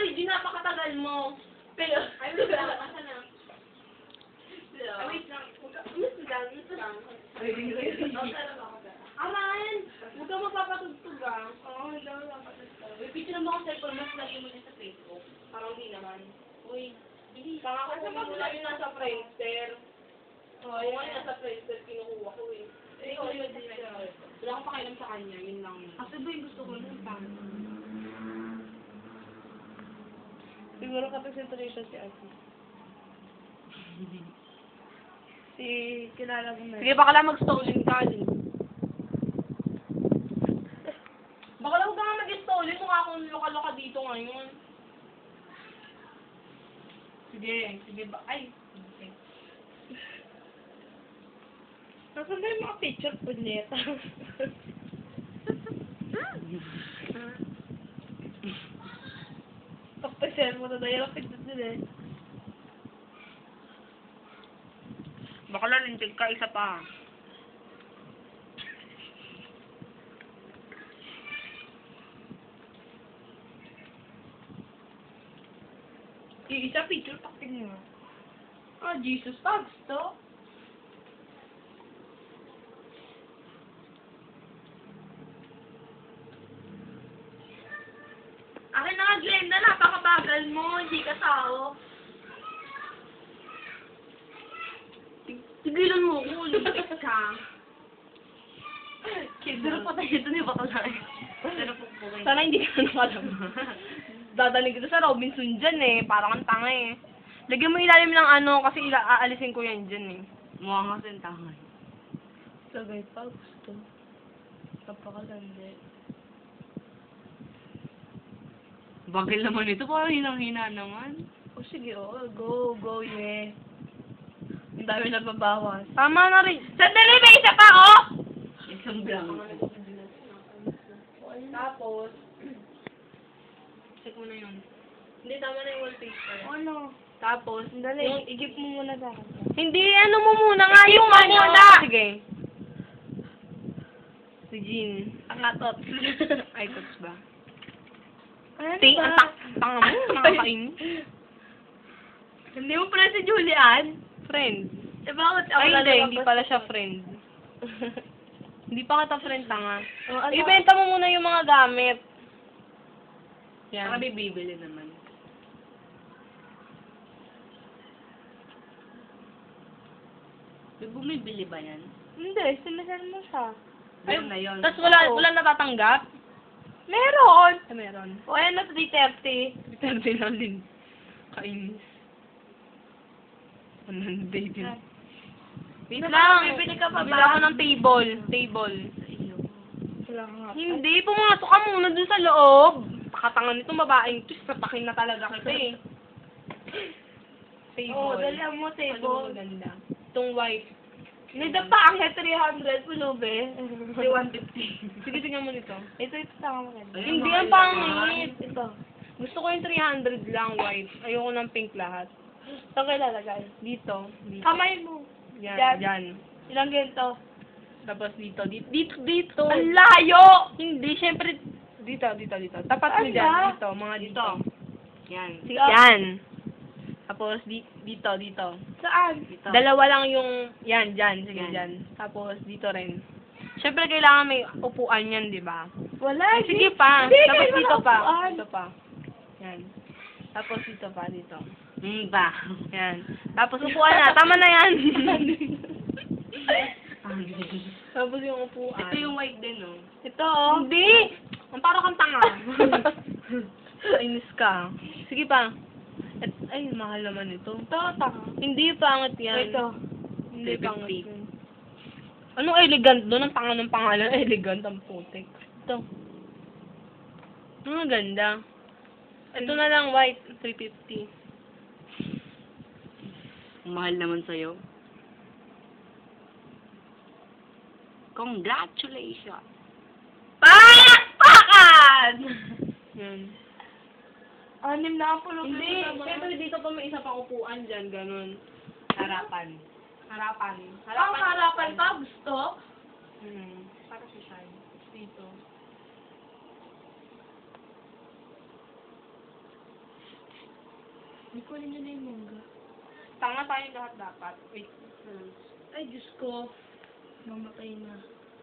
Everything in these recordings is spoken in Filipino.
Regine, napakatagal mo. Pero, ay, wait lang. Asa na? Ay, wait lang. Miss lang. Aman! Huwag ka magpapatugtog ah. Oo, hindi ako magpapatugtog. Uy, picture mo ako sa cellphone, mas lagi mo din sa Facebook. Parang hindi naman. Uy, pangako mo muna yung nasa Friendster. Oo, yung nasa Friendster, kinukuha ko eh. Ikaw yun din siya. Wala akong pakialam sa kanya, yun lang. Kasi ba yung gusto ko nun, paano? Siguro ka-presentation si Ate. Si kilala mo na. Sige, baka lang mag-stolen ka din. Baka lang huwag ka nga mag-stolen kung akong loka-loka dito ngayon. Sige ba? Ay, okay. Nasaan ba yung mga picture po niya? Pagpasyan mo na dahil ang picture nila eh. Baka lang lintig ka, isa pa. Isa picture, takting mo. Ah, Jesus, tags to. Akin na nga, Glenda, napakabagal mo, hindi ka tao. Tigilan mo ko, lumipit ka. Kidro pa tayo ito ni Bakala. Sana hindi ka nakalama. Dadaling kita sa Robinson dyan eh, parang ang tanga eh. Lagyan mo ilalim ng ano, kasi aalisin ko yan dyan eh. Mukha nga sa tangan. Sagay pa, gusto. Napakalandi. Bagay naman ito, parang hinang-hina naman. O sige, go, yeah. Ang dami na babawas. Tama na rin. Sandali, may isa pa, oh! Isang blanco. Tapos, check mo na yun. Hindi, tama na yung wallpaper. Ano? Tapos, Sandali, yung, igip mo muna sa akin. hindi, ano mo muna nga yung ano. Sige. Si Jean. Ang atot. Ay, tots ba? Ano Ting, ba? ang tanga mo, nakakain. Hindi mo pala si Julian? Friend. Eh bakit ako Ay, hindi, lalabas? hindi pala siya friend. Hindi pa kita friend, tanga. Oh, ano? Ibenta mo muna yung mga gamit. Yan. Saka bibili naman. Bumibili ba yan? Hindi, sinasal mo siya. Ayun na yun. Tapos Oo. wala natatanggap? Meron! Ay, meron. O ayan na, 330. Sabi na din. Kainis. 100 din. Wait Baka lang. bibili ka pa ba? Bibili ako ng table. Wala ka nga. Hindi, pumasok ka muna dun sa loob. Pakatangan nitong babaeng to. Sapakin na talaga kita eh. Table. Oo, dali mo Ano table. maganda? Itong white. May pangit, 300 pulubi. 150. Sige, tingnan mo nito. Ito sa maganda. Hindi ang pangit. Ito. Gusto ko yung 300 lang white. Ayoko ng pink lahat. Saan kayo lalagay? Dito. Kamay mo. Yan. Yan. Yan. Ilang ganito? Tapos dito. Dito. Ang layo! Hindi, syempre. Dito. Tapat mo Ano dyan. ba? Dito. Mga dito. Yan. Sige. Yan. Tapos dito. Saan? Dito. Dalawa lang yung, yan, dyan. Sige, dyan. Tapos dito rin. Syempre, kailangan may upuan yan, di ba? Wala. Ay, sige pa. Hindi, Tapos kailangan dito pa. upuan. Dito pa. Yan. Tapos dito pa, dito. Ba? Yan. Tapos upuan na. Tama na yan. Tapos yung upuan. Ito yung white din, no? Ito, oh. Hindi! Ang parang kang tanga. Inis ka. Sige pa. Ay, mahal naman ito. Ito, tanga. Hindi, pangit yan. Ito. Hindi, pangit yan. Anong elegant doon? Ang tanga ng pangalan. Elegant ang putik. Ito. Ang ganda. Ito na lang, white. 350. Mahal naman sa'yo. Congratulations! Palakpakan! Yan. 6 na ang pulubi. Hindi, syempre dito pa may isa pang upuan dyan, ganun. Harapan. Ang harapan pa, gusto? Para si Shine. Dito. Hindi ko alam na yung mangga. Tanga tayong lahat dapat. Wait. Ay, Diyos ko. Mamatay na.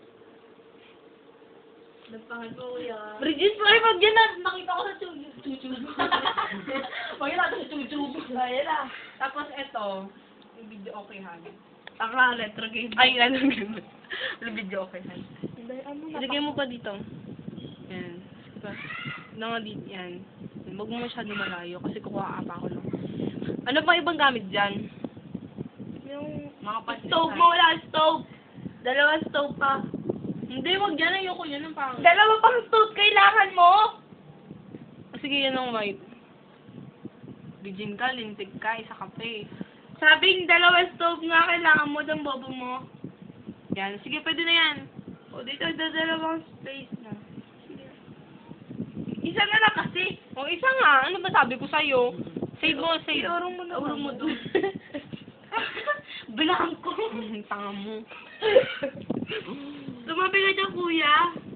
Nagpangal ko, kuya. Regis, sorry, wag yan na. Nakita ko sa YouTube. Wag yan natin sa YouTube. Ayan na. Tapos ito, yung video okay han. Taka, retro game. Ay, ano yun? Yung video okay han. Ilagay mo pa dito. Yan. Diba? Ano nga dito yan. Huwag mo masyado malayo kasi kukuha pa ako lang. Ano pang ibang gamit dyan? Yung Mga stove mo, wala stove. Dalawang stove pa. Hindi, wag yan. Ayoko yan. Ang pang... Dalawa pang stove kailangan mo. Sige, yan ang white. Bijin ka, lintig ka, isa kape. Sabing dalawang stove nga kailangan mo ng bobo mo. Yan. Sige, pwede na yan. O dito, dalawang space na. Sige. Isa na lang kasi. O, isa nga. Ano ba sabi ko sa'yo? Save mo, save. Iurong mo na. Urong mo doon. Blanco. Tanga mo. Tumabi ka dyan, kuya.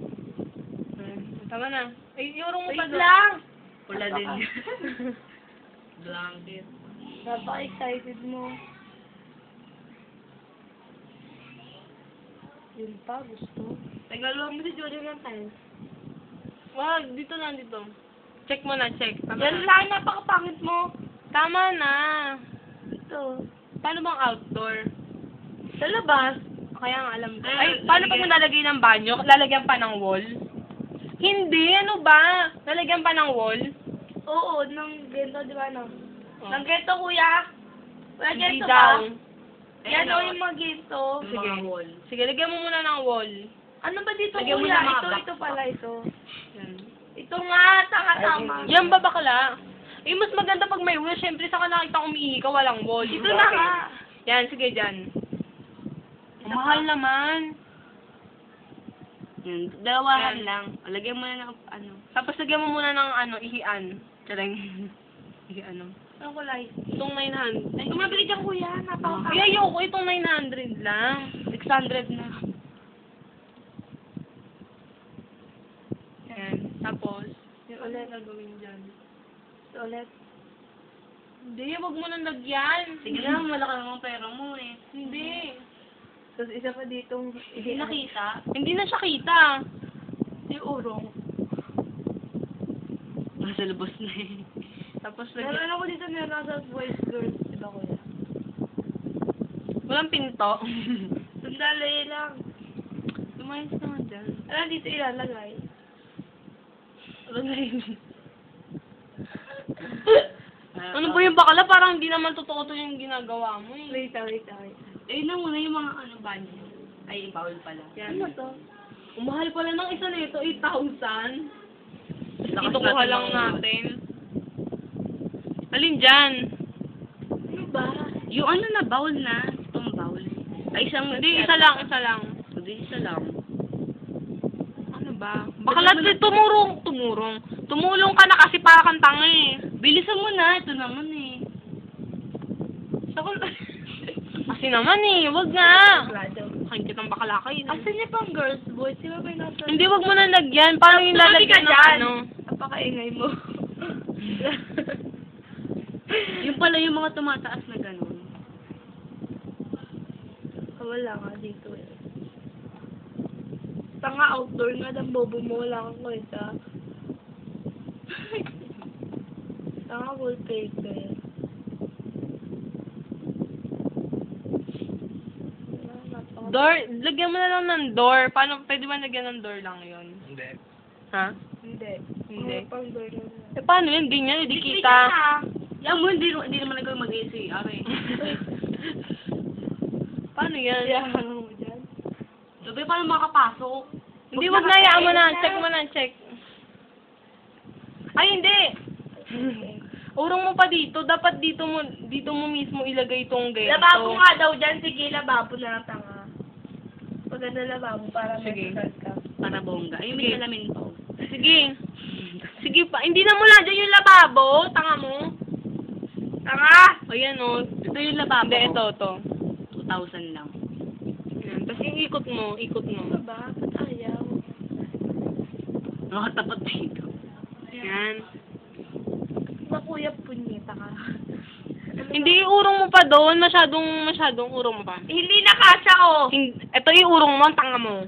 Tama na. Ay, iurong mo pa Wait doon. lang. Pula din yan. Blanket. Napaka-excited mo. Yun pa, gusto. Tagaluan mo si Jojo ng tiles. Wag, dito lang, dito. Check mo na, check. Tama Yan na. lang, napakapangit mo. Tama na. Ito. Paano bang outdoor? Sa labas. Kaya nga alam ko. Ay, Ay, paano pag lalagyan- nalagay ng banyo? Lalagyan pa ng wall? Hindi, ano ba? Lalagyan pa ng wall? Oo, ng gento, di ba, no? Oh. Ng gento, kuya. Wala Hindi gento daw. ba? Yan o yung mga gento. Sige. Sige, lagyan mo muna ng wall. Ano ba dito, Lagyan mo kuya? ng mga Ito, box. ito pala, ito. Yan. Ito nga, tama. Yan ba bakla? Eh, mas maganda pag may wall. Siyempre, saka nakita umiihi ka, walang wall. Ito na nga. Yan, sige, dyan. Mahal naman. Yan, dalawahan lang. Lagyan mo na ng, ano. Tapos lagyan mo muna ng ihian. Tsarang. Ihian, ano. Ang kulay. Itong 900. Ay, Tumabili dyan, kuya. Napakapangit. Ay, ayoko. Itong 900 lang. 600 na. Yan. Tapos, Yung ulit. gagawin dyan. Ito ulit. Hindi, wag mo nang lagyan. Sige lang, malaki naman pera mo eh. Hindi. Tapos isa pa ditong Hindi nakita. Hindi na siya kita. yung urong. Nasa labas na eh. Tapos Meron lagyan. ako dito meron sa boys, girls. Diba kuya? Walang pinto. Sandali lang. Lumayas naman dyan. Ano dito ilalagay? Ano ba yung bakala? Parang hindi naman totoo to yung ginagawa mo eh. Wait. Eh, na muna yung mga banyo. Ay, bawal pala. Ano to? Umahal pala ng isa nito, 8,000. Itukuha lang natin. Alin dyan? Ano ba? Yung ano na, bowl na. Itong bowl. Ay, isang... Hindi, isa lang. Hindi, isa lang. Ano ba? Bakla, tumulong ka na kasi para kang tanga eh. Bilisan mo na, ito naman eh. Kasi naman eh, wag nga. Kain kitang bakla kayo. Asan niya pang girls, boys? Sino ba yung nasa... Hindi, wag mo na lagyan. Paano yung Tumabi ka lalagyan ng dyan. ano? Napakaingay mo. Yung pala yung mga tumataas na gano'n. Wala nga dito eh. Tanga outdoor nga ng bobo mo. Wala kang kwenta. Tanga wallpaper. Door, lagyan mo na lang ng door. Paano, pwede ba lagyan ng door lang yon? Hindi. Ha? Hindi. Hindi. Mga pang door na. Eh, paano yun? Ganyan, hindi kita. Yan mo, hindi naman nagawin mag-ACR eh. Paano yan? Iyahan mo dyan. Sabi, paano makapasok? Hindi, wag na, hayaan mo na. Check mo na, check. Ay, hindi. Urong mo pa dito. Dapat dito mo mismo ilagay itong ganito. Lababo nga daw dyan. Sige, lababo na lang tanga. Maganda lababo para may Sige. sukat ka. Para bongga. Ay, may salamin po. Sige. Sige pa. Hindi na mula dyan yung lababo. Tanga mo. Tanga! Ayan o. Ito yung lababo. Hindi, ito. 2,000 lang. Ayan. Tapos yung ikot mo. Ano ba? Ba't ayaw? Nakatapat dito. Ayan. Ba kuya, punyeta ka. Hindi, iurong mo pa doon. Masyadong urong mo pa. Hindi na kasha, oh. Ito iurong mo, ang tanga mo.